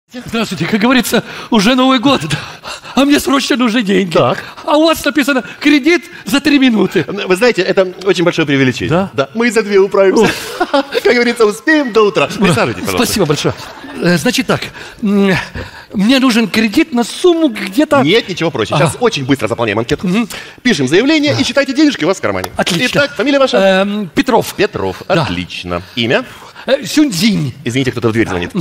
Здравствуйте, как говорится, уже Новый год, а мне срочно нужны деньги. Так. А у вас написано кредит за 3 минуты. Вы знаете, это очень большое преувеличение. Да? Да. Мы и за 2 управимся. Как говорится, успеем до утра. Присаживайтесь, пожалуйста. Спасибо большое. Значит так, мне нужен кредит на сумму где-то... Нет, ничего проще. Сейчас очень быстро заполняем анкету. Пишем заявление и считайте денежки у вас в кармане. Отлично. Итак, фамилия ваша? Петров. Петров. Да. Отлично. Имя? Сюньцзинь. Извините, кто-то в дверь звонит.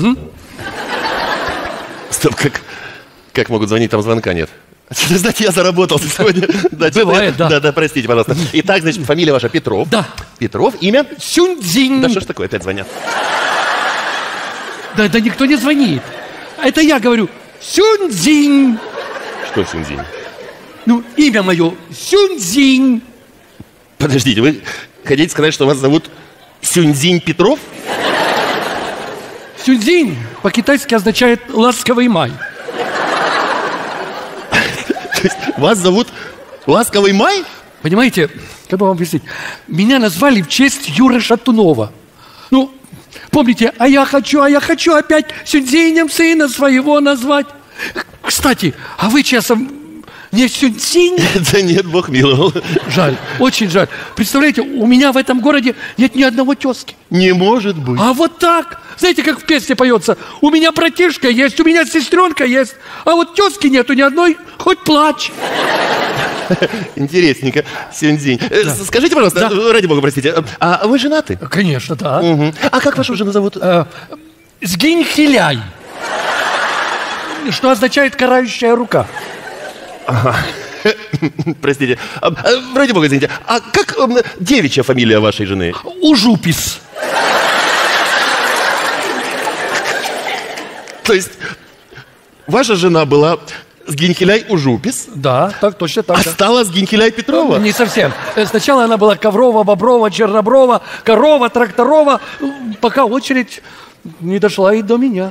Стоп, как могут звонить, там звонка нет. Знаете, я заработался сегодня. Бывает, да. Да, простите, пожалуйста. Итак, значит, фамилия ваша Петров. Да. Петров, имя? Сюньцзинь. Да что ж такое, опять звонят. Да никто не звонит. Это я говорю. Сюньцзинь. Что Сюньцзинь? Ну, имя мое Сюньцзинь. Подождите, вы хотите сказать, что вас зовут Сюньцзинь Петров? Сюньцзинь по-китайски означает «ласковый май». То есть вас зовут Ласковый Май? Понимаете, как бы вам объяснить? Меня назвали в честь Юры Шатунова. Ну, помните, а я хочу опять Сюньцзинем сына своего назвать. Кстати, а вы часом не Сюньцзинь? Да нет, Бог миловал. Жаль, очень жаль. Представляете, у меня в этом городе нет ни одного тезки. Не может быть. А вот так. Знаете, как в песне поется? У меня братишка есть, у меня сестренка есть, а вот тезки нету ни одной, хоть плачь. Интересненько, Сюньцзинь. Скажите, пожалуйста, ради бога, простите, а вы женаты? Конечно, да. А как вашу жену зовут? Сгинь-хиляй. Что означает карающая рука. Простите, ради бога, извините, а как девичья фамилия вашей жены? Ужупис. То есть ваша жена была Сгиньхиляй Ужупис, Да, так точно так. а Да. стала Сгиньхиляй Петрова? Не совсем. Сначала она была Коврова, Боброва, Черноброва, Корова, Тракторова, пока очередь не дошла и до меня.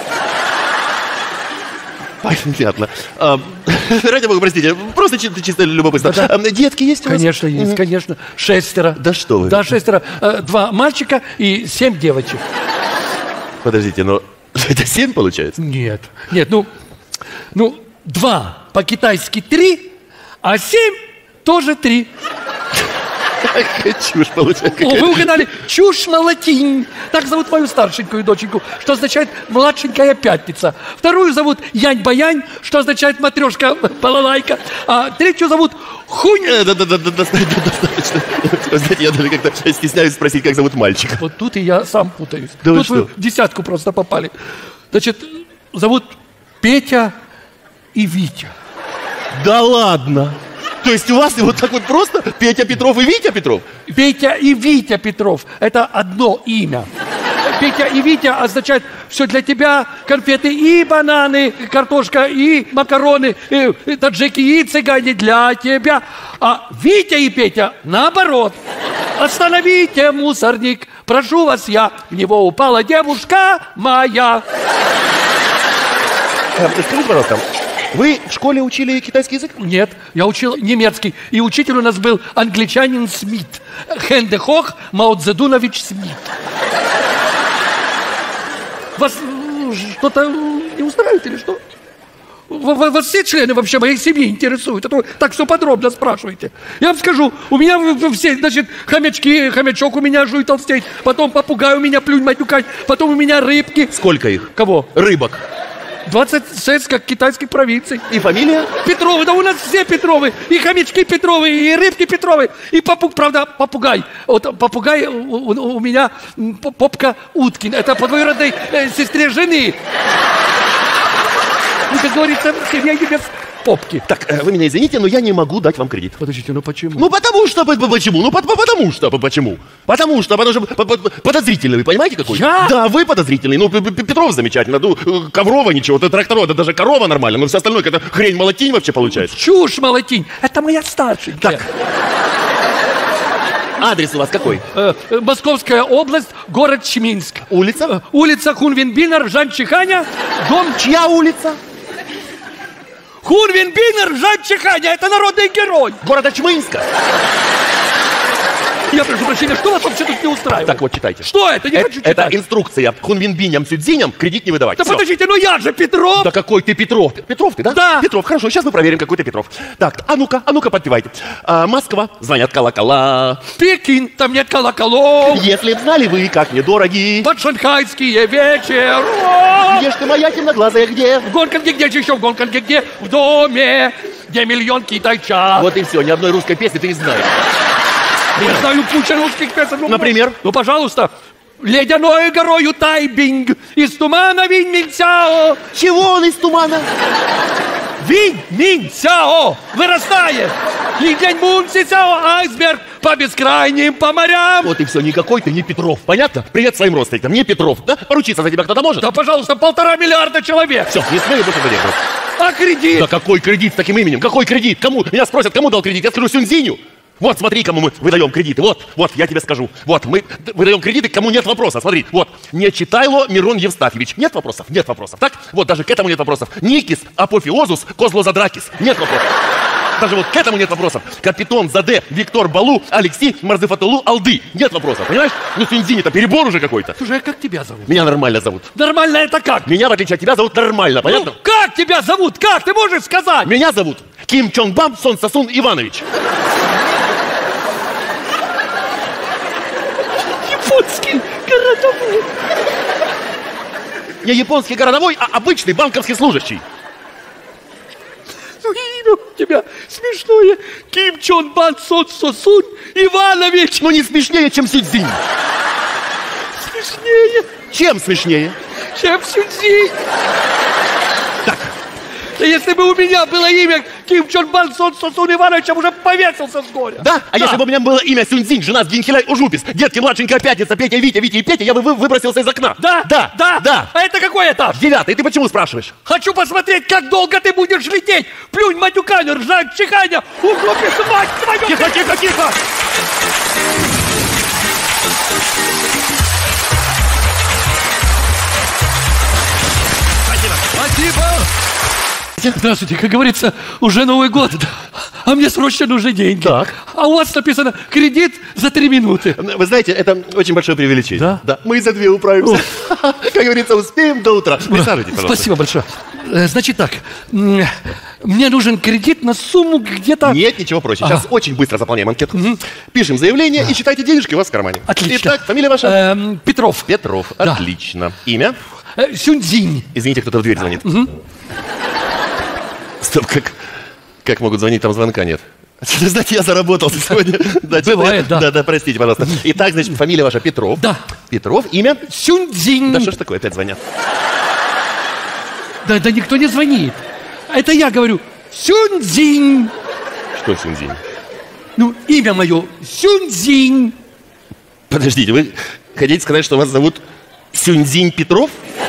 Понятно. Ради бога, простите, просто чисто любопытно. Детки есть у вас? Конечно, есть, конечно. 6. Да что вы. Да, 6. 2 мальчика и 7 девочек. Подождите, но это 7 получается? Нет, ну, 2 по-китайски 3, а 7 тоже 3. Какая чушь получается. О, вы угадали, чушь на латинь. Так зовут мою старшенькую доченьку, что означает младшенькая пятница. Вторую зовут Янь-Баянь, что означает матрешка балалайка. А третью зовут Хунь. Достаточно. Знаете, я даже как-то стесняюсь спросить, как зовут мальчика. Вот тут и я сам путаюсь. Да вы Тут вы что? в 10 просто попали. Значит, зовут Петя и Витя. Да ладно. То есть у вас вот так вот просто Петя Петров и Витя Петров? Петя и Витя Петров – это одно имя. Петя и Витя означает все для тебя, конфеты и бананы, картошка и макароны, и таджики и цыгане для тебя. А Витя и Петя наоборот. Остановите мусорник, прошу вас я, в него упала девушка моя. Скажите, пожалуйста, вы в школе учили китайский язык? Нет, я учил немецкий, и учитель у нас был англичанин Смит. Хенде Хох Мао Цзэдунович Смит. Вас что-то не устраивает или что? Вас все члены вообще моей семьи интересуют? А то так все подробно спрашиваете. Я вам скажу, у меня все, значит, хомячок у меня жуй толстеть, потом попугай у меня плюнь матюкать, потом у меня рыбки. Сколько их? Кого? Рыбок. 26, как китайских провинций. И фамилия? Петровы, да у нас все Петровы. И хомячки Петровы, и рыбки Петровы, и правда, попугай. Вот попугай у меня Попка Уткин. Это по двоюродной сестре жены. Ну, как говорится, семья не без попки. Так, вы меня извините, но я не могу дать вам кредит. Подождите, ну почему? Ну потому что, почему? Ну потому что подозрительный, вы понимаете какой? Я? Да, вы подозрительный. Ну, Петров замечательно, ну, Коврова ничего, Тракторова, да даже корова нормально, но все остальное, это хрень молотень вообще получается. Чушь молотень. Это моя старшенькая. Так. Адрес у вас какой? Московская область, город Чминск. Улица? Улица Хунвенбинер, Жан Чиханя, дом... Чья улица? Хунвенбинер, Жан Чиханя, это народный герой. Города Чмынска. Я прошу прощения, что вас вообще тут не устраивает? Так вот, читайте. Что это? Не хочу читать. Это инструкция Хунвинбиням Сюдзиням кредит не выдавать. Да Всё. подождите, ну я же Петров! Да какой ты Петров? Петров ты, да? Да. Петров, хорошо, сейчас мы проверим, какой ты Петров. Так, а ну-ка, подпевайте. Москва, звонят колокола. Пекин, там нет колоколов. Если б знали вы, как недороги. Под шанхайские вечера. Где ж ты, моя темноглазая, где? В Гонконге, где же еще в Гонконге, где? В доме, где миллион китайчат. Вот и все, ни одной русской песни ты не знаешь. Я знаю кучу русских песен. Ну, Например? Ну, пожалуйста. Ледяной горою Тайбинг, из тумана Винь Минь Цяо. Чего он из тумана? Винь Минь Цяо вырастает. И день Мун Си Цяо айсберг по бескрайним по морям. Вот и все, никакой ты не Петров, понятно? Привет своим родственникам, не Петров, да? Поручиться за тебя кто-то может? Да, пожалуйста, 1,5 миллиарда человек. Все, не смей больше задерживать. А кредит? Да какой кредит с таким именем? Какой кредит? Кому? Меня спросят, кому дал кредит? Я скажу Сюньцзиню. Вот, смотри, кому мы выдаем кредиты. Вот, я тебе скажу. Вот, мы выдаем кредиты, кому нет вопросов. Смотри, вот, не Читайло Мирон Евстафьевич. Нет вопросов? Нет вопросов. Так? Вот, даже к этому нет вопросов. Никис Апофеозус Козлозадракис. Нет вопросов. Даже вот к этому нет вопросов. Капитон Заде Виктор Балу Алексей Марзефатулу Алды. Нет вопросов, понимаешь? Ну, Сюньцзинь, это перебор уже какой-то. Слушай, а как тебя зовут? Меня нормально зовут. Нормально это как? Меня, в отличие от тебя, зовут нормально, понятно? Ну, как тебя зовут? Как? Ты можешь сказать? Меня зовут Ким Чонг Бам Сон Сасун Иванович. Японский городовой. Не японский городовой, а обычный банковский служащий. Ну, имя у тебя смешное. Ким Чон Бан Сон Сосун Иванович. Ну, не смешнее, чем Сюньцзинь. Смешнее, Чем смешнее? чем Сюньцзинь. Так, Да если бы у меня было имя Ким Чон Бан Сон Сосун Иванович, я бы уже повесился с горя. да? А если бы у меня было имя Сюньцзинь, жена с Гинхеляй Ужупис, детки, младшенькая Пятница, Петя, Витя и Петя, я бы выбросился из окна. Да? Да. А это какой этаж? 9-й, ты почему спрашиваешь? Хочу посмотреть, как долго ты будешь лететь. Плюнь, матюкань, ржать, чихання. Угробись, мать твою. Тихо. Спасибо. Здравствуйте, как говорится, уже Новый год, а мне срочно нужны деньги. Так. А у вас написано кредит за 3 минуты. Вы знаете, это очень большое преувеличение. Да? Да. Мы за 2 управимся. Как говорится, успеем до утра. Присаживайтесь, пожалуйста. Спасибо большое. Значит так, мне нужен кредит на сумму где-то... Нет, ничего проще. Сейчас очень быстро заполняем анкету. Пишем заявление и считайте денежки у вас в кармане. Отлично. Итак, фамилия ваша? Петров. Петров. Да. Отлично. Имя? Сюньцзинь. Извините, кто-то в дверь звонит. Стоп, как могут звонить, там звонка нет. Знаете, я заработал сегодня. Бывает, да. Да, простите, пожалуйста. Итак, значит, фамилия ваша Петров. Да. Петров, имя? Сюньцзинь. Да что ж такое, опять звонят? Да никто не звонит. Это я говорю. Сюньцзинь. Что Сюньцзинь? Ну, имя мое Сюньцзинь. Подождите, вы хотите сказать, что вас зовут Сюньцзинь Петров?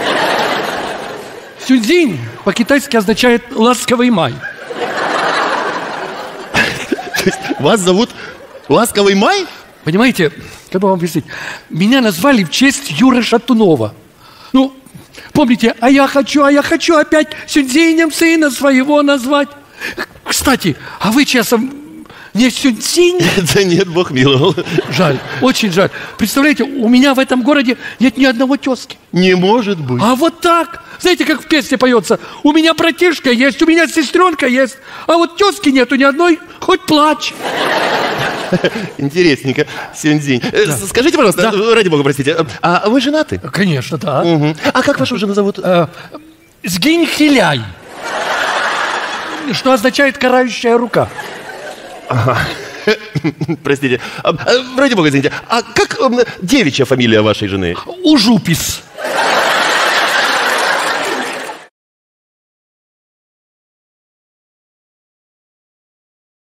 Сюньцзинь по-китайски означает «ласковый май». Вас зовут Ласковый Май? Понимаете, как бы вам объяснить? Меня назвали в честь Юры Шатунова. Ну, помните, а я хочу опять Сюньцзинем сына своего назвать. Кстати, а вы часом не Сюньцзинь? Да нет, Бог миловал. Жаль, очень жаль. Представляете, у меня в этом городе нет ни одного тезки. Не может быть. А вот так. Знаете, как в песне поется? У меня братишка есть, у меня сестренка есть, а вот тезки нету ни одной, хоть плачь. Интересненько, Сюньцзинь. Скажите, пожалуйста, ради бога, простите, а вы женаты? Конечно, да. А как вашу жену зовут? Сгинхиляй. Что означает карающая рука. Ага. Простите. Ради бога, извините. А как девичья фамилия вашей жены? Ужупис.